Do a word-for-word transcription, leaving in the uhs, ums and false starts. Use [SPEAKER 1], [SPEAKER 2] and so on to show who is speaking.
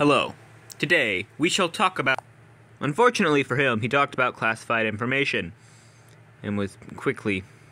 [SPEAKER 1] Hello. Today, we shall talk about... Unfortunately for him, he talked about classified information and was quickly